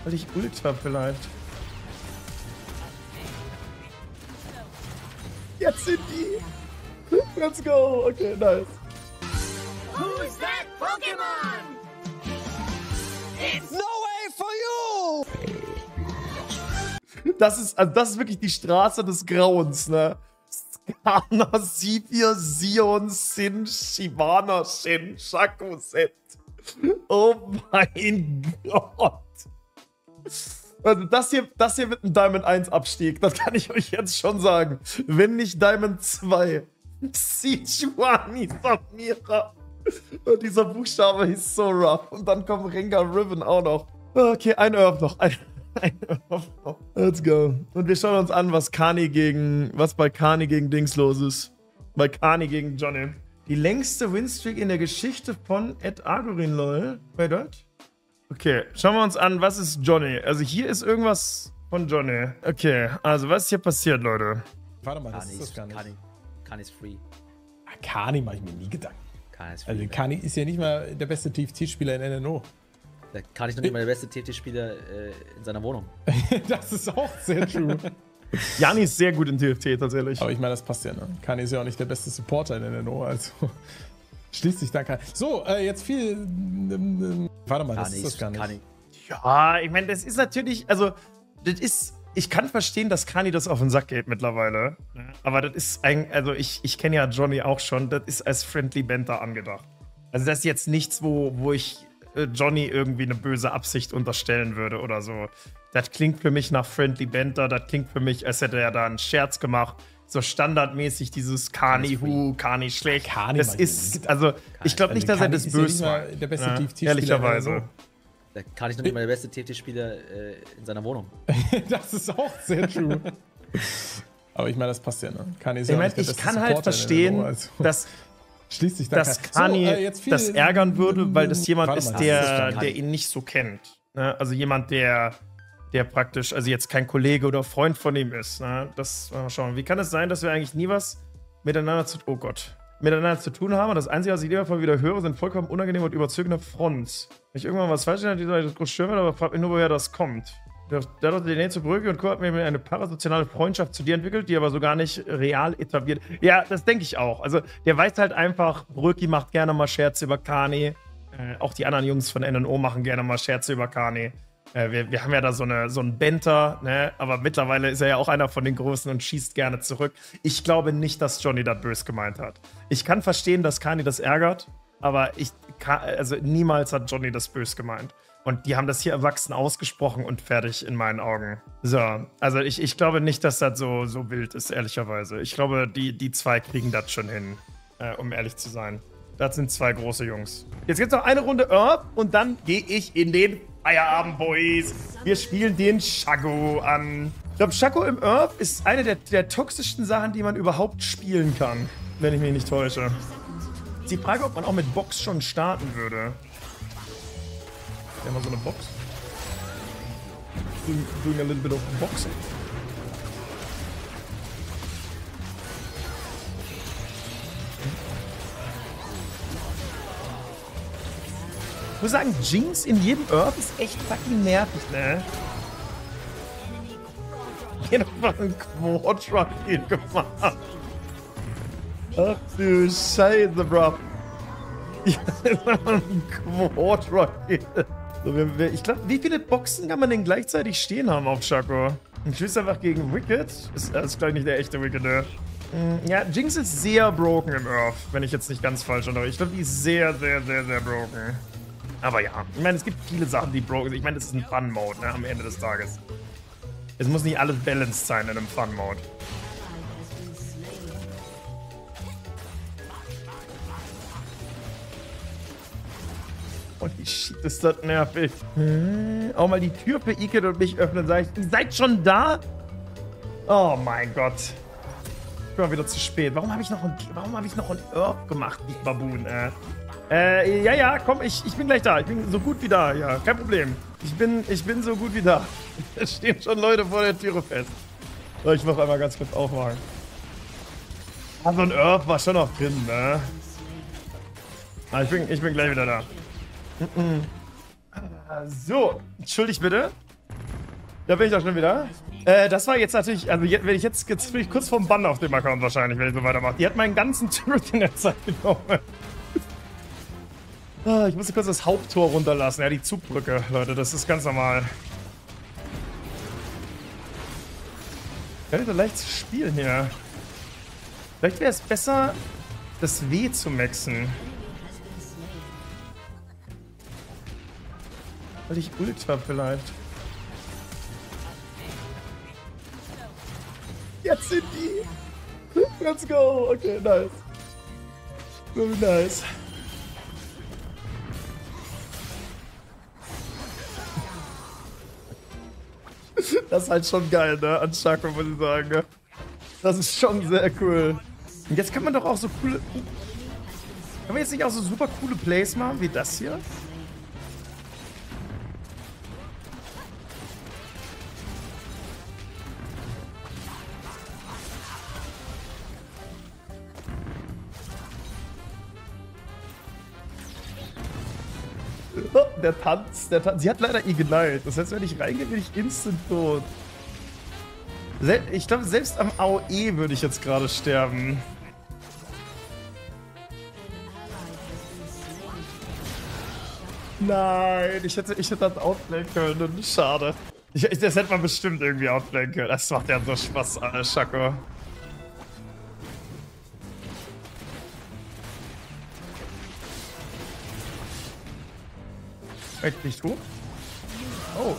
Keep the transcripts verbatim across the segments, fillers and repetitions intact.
Weil ich Ult hab vielleicht. Jetzt sind die. Let's go. Okay, nice. Who's that Pokemon? It's No way for you! Das ist, also das ist wirklich die Straße des Grauens, ne? Skana, Sivir, Sion, Sin, Shivana, Shen, Shaco, Set. Oh mein Gott. Also das hier, das hier wird ein Diamond eins Abstieg. Das kann ich euch jetzt schon sagen. Wenn nicht Diamond zwei. Sichuani, Samira. Und dieser Buchstabe ist so rough. Und dann kommt Rengar Riven auch noch. Okay, ein Earth noch. Ein, ein Earth noch. Let's go. Und wir schauen uns an, was Kani gegen, was bei Kani gegen Dings los ist. Bei Kani gegen Johnny. Die längste Winstreak in der Geschichte von Ed Agorin, lol. Wait, what? Okay, schauen wir uns an, was ist Johnny? Also hier ist irgendwas von Johnny. Okay, also was ist hier passiert, Leute? Warte mal, das Kani ist das ist, gar nicht. Kani, Kani ist free. Ah, Kani mache ich mir nie Gedanken. Kani ist free. Also Kani ist ja nicht mal der beste T F T-Spieler in N N O. Der Kani ist noch nicht mal der beste T F T-Spieler äh, in seiner Wohnung. Das ist auch sehr true. Jani ist sehr gut in T F T tatsächlich. Aber ich meine, das passt ja, ne? Kani ist ja auch nicht der beste Supporter in N N O, also schließt sich da kein. So, äh, jetzt viel. Ähm, ähm, warte mal, das Kani ist das gar nicht. Kani. Ja, ich meine, das ist natürlich, also, das ist, ich kann verstehen, dass Kani das auf den Sack geht mittlerweile. Aber das ist ein, also ich, ich kenne ja Johnny auch schon, das ist als Friendly Banter angedacht. Also das ist jetzt nichts, wo, wo ich Johnny irgendwie eine böse Absicht unterstellen würde oder so. Das klingt für mich nach Friendly Banter, das klingt für mich, als hätte er da einen Scherz gemacht. So standardmäßig dieses Kani-Hu, Kani schlecht. Kani das ist, also, ich glaube nicht, dass Kani er das ist ja böse nicht war. mal der beste Ja, T F T-Spieler. ehrlicherweise. Der Kani ist noch nicht mal der beste T F T-Spieler äh, in seiner Wohnung. Das ist auch sehr true. Aber ich meine, das passt ja, ne? Kani ist Ich ja auch meine, nicht der ich beste kann halt Supporter in verstehen, N N O, also dass, schließt sich da dass kein- Kani So, äh, jetzt viel- das ärgern würde, weil das jemand Warte ist, mal, der, das ist doch der Kani. ihn nicht so kennt. Ne? Also jemand, der, der praktisch, also jetzt kein Kollege oder Freund von ihm ist. Ne? Das, mal schauen. Wie kann es sein, dass wir eigentlich nie was miteinander zu, oh Gott, miteinander zu tun haben? Und das Einzige, was ich lieber wieder höre, sind vollkommen unangenehme und überzogene Fronts. Wenn ich irgendwann was falsch habe, die soll das groß stören, aber fragt mich nur, woher das kommt. Der der hat die Nähe zur Brücke und Co. hat mir eine parasoziale Freundschaft zu dir entwickelt, die aber so gar nicht real etabliert. Ja, das denke ich auch. Also, der weiß halt einfach, Bröki macht gerne mal Scherze über Kani. Äh, auch die anderen Jungs von N N O machen gerne mal Scherze über Kani. Äh, wir, wir haben ja da so, eine, so einen Banter, ne? Aber mittlerweile ist er ja auch einer von den Großen und schießt gerne zurück. Ich glaube nicht, dass Johnny das böse gemeint hat. Ich kann verstehen, dass Kani das ärgert, aber ich kann, also niemals hat Johnny das böse gemeint. Und die haben das hier erwachsen ausgesprochen und fertig in meinen Augen. So, also ich, ich glaube nicht, dass das so, so wild ist, ehrlicherweise. Ich glaube, die, die zwei kriegen das schon hin, äh, um ehrlich zu sein. Das sind zwei große Jungs. Jetzt gibt's noch eine Runde Earth und dann gehe ich in den Feierabend, Boys. Wir spielen den Shaco an. Ich glaube, Shaco im Earth ist eine der, der toxischsten Sachen, die man überhaupt spielen kann, wenn ich mich nicht täusche. Ist die Frage, ob man auch mit Box schon starten würde. Ja, mal so eine Box. Doing, doing a little bit of boxing. Ich muss sagen, Jinx in jedem Earth ist echt fucking nervig, ne? Hier nochmal einen Quadra-Kill gemacht. Ach du Scheiße, bro. Ja, ein Quadra-Kill. So, wir, wir, ich glaube, wie viele Boxen kann man denn gleichzeitig stehen haben auf Shaco? Ich schieße einfach gegen Wicked. Ist, das ist gleich nicht der echte Wicked, ne? Ja, Jinx ist sehr broken im Earth, wenn ich jetzt nicht ganz falsch erinnere. Ich glaube, die ist sehr, sehr, sehr, sehr broken. Aber ja, ich meine, es gibt viele Sachen, die broken sind. Ich meine, das ist ein Fun-Mode, ne, am Ende des Tages. Es muss nicht alles balanced sein in einem Fun-Mode. Holy shit, ist das nervig. Hm, auch mal die Tür für Iket und mich öffnen, sag ich, ihr seid schon da? Oh mein Gott. Ich bin mal wieder zu spät. Warum habe ich noch ein, warum habe ich noch ein Earth gemacht, die Baboon, äh? Äh, ja, ja, komm, ich, ich bin gleich da. Ich bin so gut wie da, ja, kein Problem. Ich bin, ich bin so gut wie da. Es stehen schon Leute vor der Türe fest. So, ich mach einmal ganz kurz aufmachen. Ah, so ein Earth war schon noch drin, ne? Ah, ich bin, ich bin gleich wieder da. So, entschuldigt bitte. Da bin ich doch schon wieder. Äh, das war jetzt natürlich, also jetzt, wenn ich jetzt, jetzt bin ich kurz vorm Bann auf dem Account wahrscheinlich, wenn ich so weitermache. Die hat meinen ganzen Turret in der Zeit genommen. Ah, ich musste kurz das Haupttor runterlassen. Ja, die Zugbrücke, Leute, das ist ganz normal. Gar nicht so leicht zu spielen hier. Vielleicht wäre es besser, das W zu maxen. Weil ich Ult hab vielleicht. Jetzt sind die! Let's go! Okay, nice. Very nice. Das ist halt schon geil, ne? An Shaco, muss ich sagen. Ne? Das ist schon sehr cool. Und jetzt kann man doch auch so coole... Kann man jetzt nicht auch so super coole Plays machen, wie das hier? Oh, der Tanz, der Tanz. Sie hat leider Ignite. Das heißt, wenn ich reingehe, bin ich instant tot. Sel ich glaube, selbst am A O E würde ich jetzt gerade sterben. Nein, ich hätte, ich hätte das outplayen können. Schade. Ich, ich, das hätte man bestimmt irgendwie outplayen können. Das macht ja so Spaß, Alter, Shaco. Echt nicht hoch? Oh.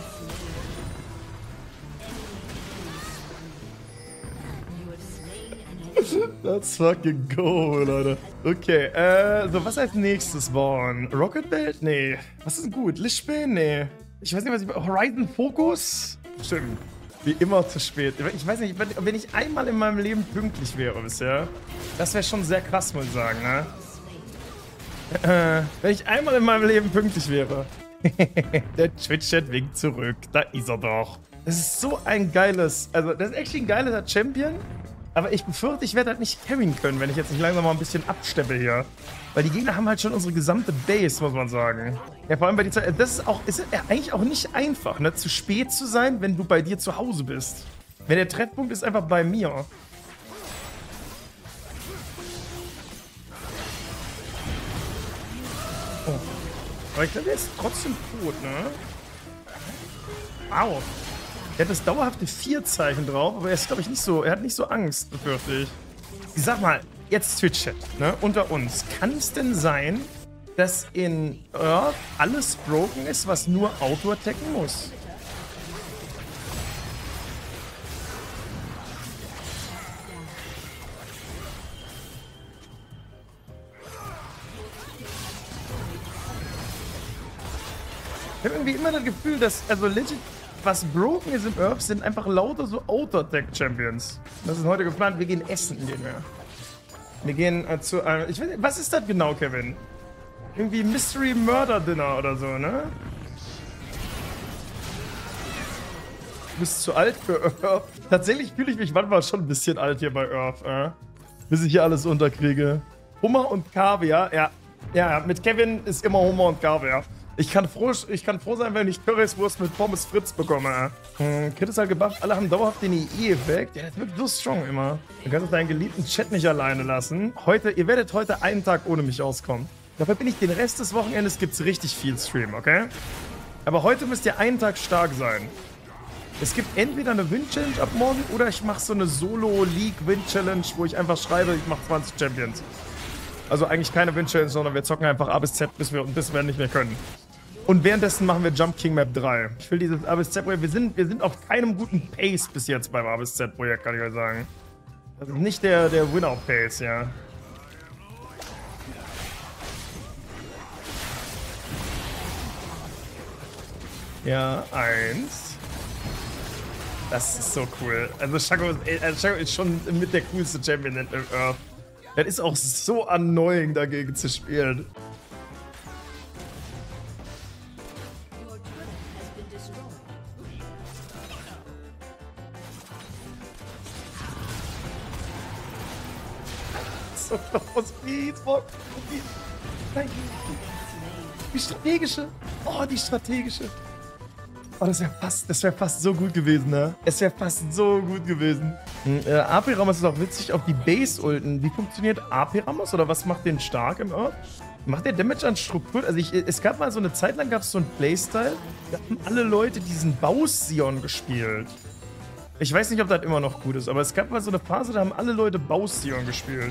Let's fucking go, Leute. Okay, äh, so was als nächstes bauen? Rocket Belt? Nee. Was ist denn gut? Lichtspiel? Nee. Ich weiß nicht, was ich... Horizon Focus? Stimmt. Wie immer zu spät. Ich weiß nicht, wenn ich einmal in meinem Leben pünktlich wäre bisher, das wäre schon sehr krass, muss ich sagen, ne? Äh, wenn ich einmal in meinem Leben pünktlich wäre. Der Twitch-Chat winkt zurück. Da ist er doch. Das ist so ein geiles... Also, das ist actually ein geiler Champion. Aber ich befürchte, ich werde halt nicht carryen können, wenn ich jetzt nicht langsam mal ein bisschen absteppe hier. Weil die Gegner haben halt schon unsere gesamte Base, muss man sagen. Ja, vor allem bei die Zeit... Das ist auch... Ist ja eigentlich auch nicht einfach, ne? Zu spät zu sein, wenn du bei dir zu Hause bist. Wenn der Treffpunkt ist einfach bei mir. Oh. Aber ich glaube, der ist trotzdem tot, ne? Au. Er hat das dauerhafte vier-Zeichen drauf, aber er ist, glaube ich, nicht so... Er hat nicht so Angst, befürchte ich. Ich sag mal, jetzt Twitch-Chat, ne? Unter uns. Kann es denn sein, dass in Earth alles broken ist, was nur Auto-attacken muss? Ich habe irgendwie immer das Gefühl, dass, also legit, was broken ist im Earth, sind einfach lauter so Auto-Attack-Champions. Das ist heute geplant, wir gehen essen, gehen wir. Wir gehen äh, zu, äh, ich weiß nicht, was ist das genau, Kevin? Irgendwie Mystery Murder Dinner oder so, ne? Du bist zu alt für Earth. Tatsächlich fühle ich mich manchmal schon ein bisschen alt hier bei Earth, äh? Bis ich hier alles unterkriege. Hummer und Kaviar, ja. Ja, mit Kevin ist immer Hummer und Kaviar. Ich kann, froh, ich kann froh sein, wenn ich Currywurst mit Pommes Fritz bekomme. Hm, Kid ist halt gebufft, alle haben dauerhaft den I E-Effekt. Ja, das wirkt so strong immer. Du kannst deinen geliebten Chat nicht alleine lassen. Heute, ihr werdet heute einen Tag ohne mich auskommen. Dafür bin ich den Rest des Wochenendes, gibt's richtig viel Stream, okay? Aber heute müsst ihr einen Tag stark sein. Es gibt entweder eine Win-Challenge ab morgen oder ich mache so eine Solo-League-Win-Challenge, wo ich einfach schreibe, ich mache zwanzig Champions. Also eigentlich keine Win-Challenge, sondern wir zocken einfach A bis Z, bis wir, bis wir nicht mehr können. Und währenddessen machen wir Jump King Map drei. Ich will dieses A bis Z-Projekt, wir sind, wir sind auf keinem guten Pace bis jetzt beim A bis Z-Projekt, kann ich euch sagen. Das ist nicht der, der Winner-Pace, ja. Ja, eins. Das ist so cool. Also Shaco ist, also Shaco ist schon mit der coolste Champion in Earth. Das ist auch so annoying, dagegen zu spielen. So, was geht's, Bock? Die strategische. Oh, die strategische. Oh, das wäre fast, das wär fast so gut gewesen, ne? Es wäre fast so gut gewesen. Hm, äh, A P Ramos ist auch witzig auf die Base-Ulten. Wie funktioniert A P Ramos oder was macht den stark im Earth? Macht der Damage an Struktur? Also ich, es gab mal so eine Zeit lang, gab es so einen Playstyle, da haben alle Leute diesen Baus-Sion gespielt. Ich weiß nicht, ob das immer noch gut ist, aber es gab mal so eine Phase, da haben alle Leute Baus-Sion gespielt.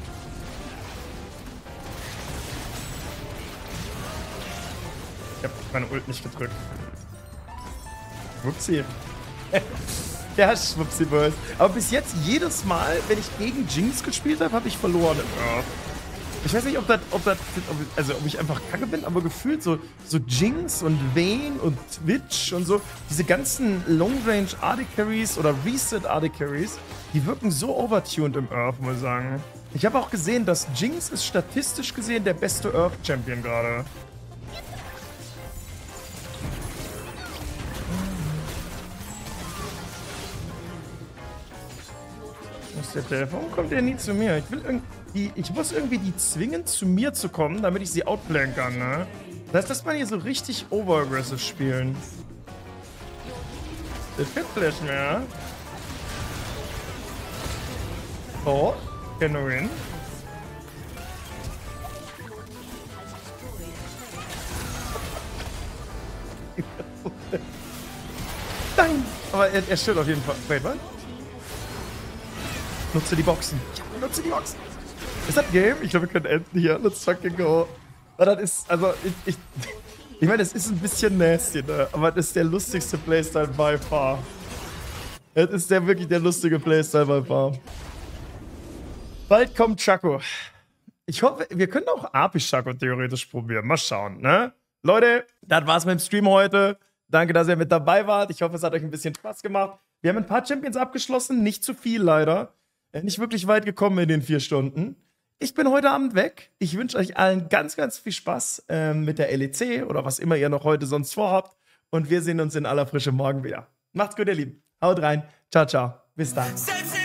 Ich hab meine Ult nicht gedrückt. Schwupsi. Ja, Schwupsi Boys. Aber bis jetzt jedes Mal, wenn ich gegen Jinx gespielt habe, habe ich verloren im Earth. Ich weiß nicht, ob das, ob das, also ob ich einfach kacke bin, aber gefühlt so, so Jinx und Vayne und Twitch und so, diese ganzen Long-Range A D Carries oder Reset A D Carries, die wirken so overtuned im Earth, muss ich sagen. Ich habe auch gesehen, dass Jinx ist statistisch gesehen der beste Earth-Champion gerade. Wo ist der Telefon? Warum kommt der nie zu mir? Ich will irgendwie, ich muss irgendwie die zwingen, zu mir zu kommen, damit ich sie outplayen kann, ne? Das heißt, dass man hier so richtig overaggressive spielen. Das wird vielleicht mehr. Oh, Genuin. Nein! Aber er, er stirbt auf jeden Fall. Wait, was? Nutze die Boxen. Ja, nutze die Boxen. Ist das Game? Ich glaube, wir können enden hier. Let's fucking go. Aber das ist, also, ich, ich, ich meine, es ist ein bisschen nasty, ne? Aber das ist der lustigste Playstyle by far. Es ist der wirklich der lustige Playstyle by far. Bald kommt Chaco. Ich hoffe, wir können auch A P Chaco theoretisch probieren. Mal schauen, ne? Leute, das war's mit dem Stream heute. Danke, dass ihr mit dabei wart. Ich hoffe, es hat euch ein bisschen Spaß gemacht. Wir haben ein paar Champions abgeschlossen. Nicht zu viel, leider. Nicht wirklich weit gekommen in den vier Stunden. Ich bin heute Abend weg. Ich wünsche euch allen ganz, ganz viel Spaß äh, mit der L E C oder was immer ihr noch heute sonst vorhabt. Und wir sehen uns in aller Frische morgen wieder. Macht's gut, ihr Lieben. Haut rein. Ciao, ciao. Bis dann.